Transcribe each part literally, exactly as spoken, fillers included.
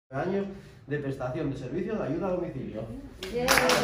años de prestación de servicio de ayuda a domicilio. Yeah.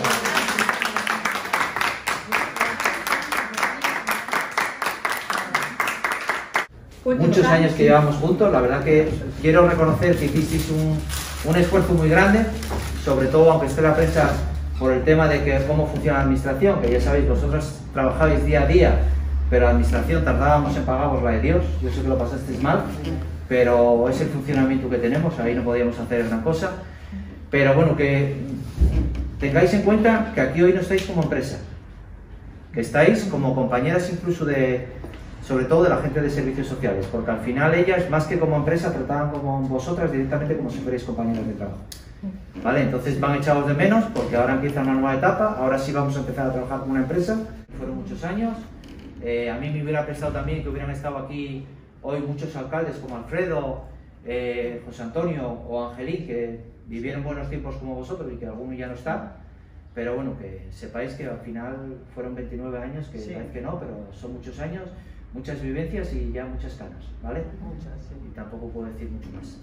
Muchos años que llevamos juntos, la verdad que quiero reconocer que hicisteis un, un esfuerzo muy grande, sobre todo aunque esté la prensa, por el tema de que cómo funciona la administración, que ya sabéis, vosotros trabajabais día a día, pero la administración tardábamos en pagaros la de Dios, yo sé que lo pasasteis mal, pero es el funcionamiento que tenemos, ahí no podíamos hacer gran cosa, pero bueno, que tengáis en cuenta que aquí hoy no estáis como empresa, que estáis como compañeras incluso de, sobre todo de la gente de servicios sociales, porque al final ellas, más que como empresa, trataban como vosotras directamente como si fuerais compañeras de trabajo. ¿Vale? Entonces van echados de menos porque ahora empieza una nueva etapa, ahora sí vamos a empezar a trabajar como una empresa. Fueron muchos años, eh, a mí me hubiera prestado también que hubieran estado aquí hoy muchos alcaldes como Alfredo, eh, José Antonio o Angelín, que vivieron buenos tiempos como vosotros y que alguno ya no está, pero bueno, que sepáis que al final fueron veintinueve años, que sí. Parece que no, pero son muchos años, muchas vivencias y ya muchas canas, ¿vale? Muchas, sí. Y tampoco puedo decir mucho más.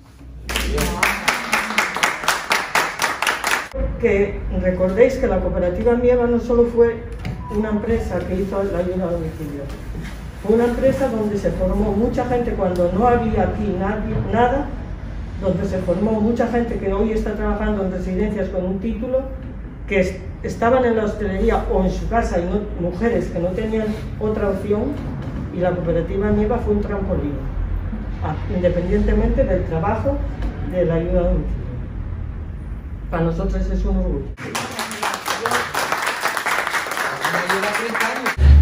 Que recordéis que la cooperativa Mieva no solo fue una empresa que hizo la ayuda a domicilio, fue una empresa donde se formó mucha gente cuando no había aquí nadie, nada, donde se formó mucha gente que hoy está trabajando en residencias con un título, que est estaban en la hostelería o en su casa y no, mujeres que no tenían otra opción, y la cooperativa Mieva fue un trampolín, independientemente del trabajo de la ayuda a domicilio. Para nosotros es un orgullo.